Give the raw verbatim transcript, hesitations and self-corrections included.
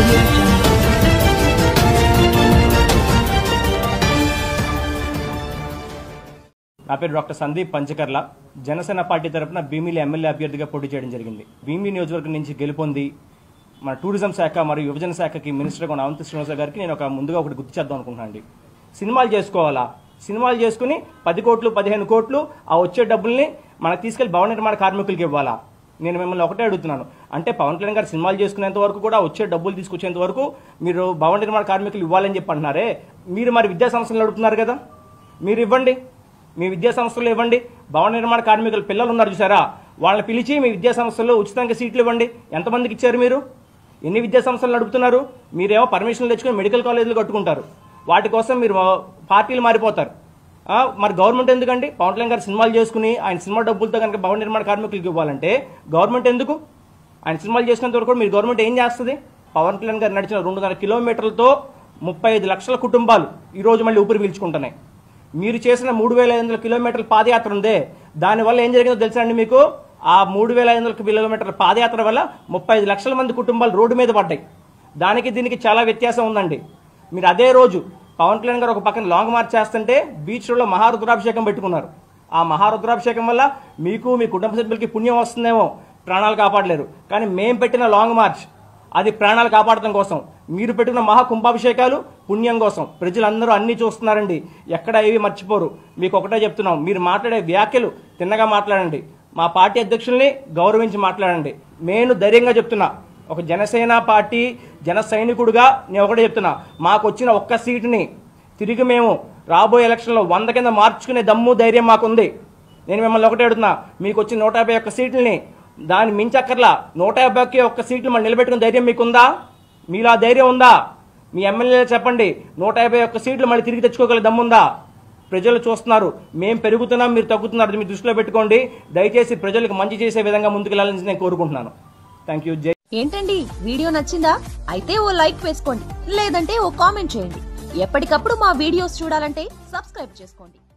audio jungle. నా పేరు doctor Sandeep Panchakarla. Janasena party తరఫున భీమిలి ఎమ్మెల్యే అభ్యర్థిగా పోటీ చేయడం జరిగింది. భీమిలి నియోజకవర్గం నుంచి గెలుపొంది మన టూరిజం శాఖ మరియు యువజన శాఖకి మినిస్టర్గా ఉన్న అవంతి శ్రీనివాస గారికి నేను ఒక ముందుగా ఒకటి గుర్తు చేద్దాం అనుకుంటున్నాను. సినిమాలు చేసుకోవాలా, సినిమాలు చేసుకుని పది కోట్లు పదిహేను కోట్లు ఆ వచ్చే డబ్బుల్ని మనకు తీసుకెళ్లి భవన నిర్మాణ కార్మికులకి ఇవ్వాలా? నేను మిమ్మల్ని ఒకటే అడుగుతున్నాను. అంటే పవన్ కళ్యాణ్ గారు సినిమాలు చేసుకునేంత వరకు కూడా వచ్చే డబ్బులు తీసుకొచ్చేంత వరకు మీరు భవన నిర్మాణ కార్మికులు ఇవ్వాలని చెప్పి అంటున్నారే, మీరు మరి విద్యా సంస్థలు అడుగుతున్నారు కదా, మీరు ఇవ్వండి, మీ విద్యా సంస్థలు ఇవ్వండి. భవన నిర్మాణ కార్మికులు పిల్లలు ఉన్నారు చూసారా, వాళ్ళని పిలిచి మీ విద్యా సంస్థల్లో ఉచితంగా సీట్లు ఇవ్వండి. ఎంతమందికి ఇచ్చారు మీరు? ఎన్ని విద్యా సంస్థలు నడుపుతున్నారు? మీరేమో పర్మిషన్లు తెచ్చుకొని మెడికల్ కాలేజీలు కట్టుకుంటారు, వాటి కోసం మీరు పార్టీలు మారిపోతారు. మరి గవర్నమెంట్ ఎందుకండి? పవన్ కళ్యాణ్ గారు సినిమాలు చేసుకుని ఆయన సినిమా డబ్బులతో కనుక భవన నిర్మాణ కార్మికులకు ఇవ్వాలంటే గవర్నమెంట్ ఎందుకు? ఆయన సినిమాలు చేసినంత వరకు మీరు గవర్నమెంట్ ఏం చేస్తుంది? పవన్ కళ్యాణ్ గారు నడిచిన రెండున్నర కిలోమీటర్లతో ముప్పై ఐదు లక్షల కుటుంబాలు ఈరోజు మళ్ళీ ఊపిరి పీల్చుకుంటున్నాయి. మీరు చేసిన మూడు వేల ఐదు వందల కిలోమీటర్ల పాదయాత్ర ఉందే, దానివల్ల ఏం జరిగిందో తెలుసా అండి మీకు? ఆ మూడు వేల ఐదు వందల కిలోమీటర్ల పాదయాత్ర వల్ల ముప్పై ఐదు లక్షల మంది కుటుంబాలు రోడ్డు మీద పడ్డాయి. దానికి దీనికి చాలా వ్యత్యాసం ఉందండి. మీరు అదే రోజు పవన్ కళ్యాణ్ గారు ఒక పక్కన లాంగ్ మార్చ్ చేస్తుంటే బీచ్ రోడ్లో మహారుద్రాభిషేకం పెట్టుకున్నారు. ఆ మహారుద్రాభిషేకం వల్ల మీకు మీ కుటుంబ సభ్యులకి పుణ్యం వస్తుందేమో, ప్రాణాలు కాపాడలేరు. కానీ మేం పెట్టిన లాంగ్ మార్చ్ అది ప్రాణాలు కాపాడటం కోసం. మీరు పెట్టిన మహా కుంభాభిషేకాలు పుణ్యం కోసం. ప్రజలందరూ అన్ని చూస్తున్నారండి, ఎక్కడ ఏవి మర్చిపోరు. మీకు ఒకటే చెప్తున్నాం, మీరు మాట్లాడే వ్యాఖ్యలు తిన్నగా మాట్లాడండి, మా పార్టీ అధ్యక్షుల్ని గౌరవించి మాట్లాడండి. నేను ధైర్యంగా చెప్తున్నా, ఒక జనసేన పార్టీ జన సైనికుడుగా నేను ఒకటే చెప్తున్నా, మాకు వచ్చిన ఒక్క సీటుని తిరిగి మేము రాబోయే ఎలక్షన్లో వంద కింద మార్చుకునే దమ్ము ధైర్యం మాకుంది. నేను మిమ్మల్ని ఒకటే అడుగుతున్నా, మీకు వచ్చిన నూట యాభై ఒక్క సీట్లని దాన్ని మించక్కర్లా, నూట యాభైకి ఒక్క సీట్లు మనం నిలబెట్టుకునే ధైర్యం మీకుందా? మీలా ధైర్యం ఉందా? మీ ఎమ్మెల్యేలు చెప్పండి, నూట యాభై ఒక్క సీట్లు మళ్ళీ తిరిగి తెచ్చుకోగల దమ్ముందా? ప్రజలు చూస్తున్నారు, మేము పెరుగుతున్నాం, మీరు తగ్గుతున్నారు, మీరు దృష్టిలో పెట్టుకోండి. దయచేసి ప్రజలకు మంచి చేసే విధంగా ముందుకెళ్లాలని నేను కోరుకుంటున్నాను. Thank you. జై. ఏంటండి, వీడియో నచ్చిందా? అయితే ఓ లైక్ వేసుకోండి, లేదంటే ఓ కామెంట్ చేయండి. ఎప్పటికప్పుడు మా వీడియోస్ చూడాలంటే సబ్స్క్రైబ్ చేసుకోండి.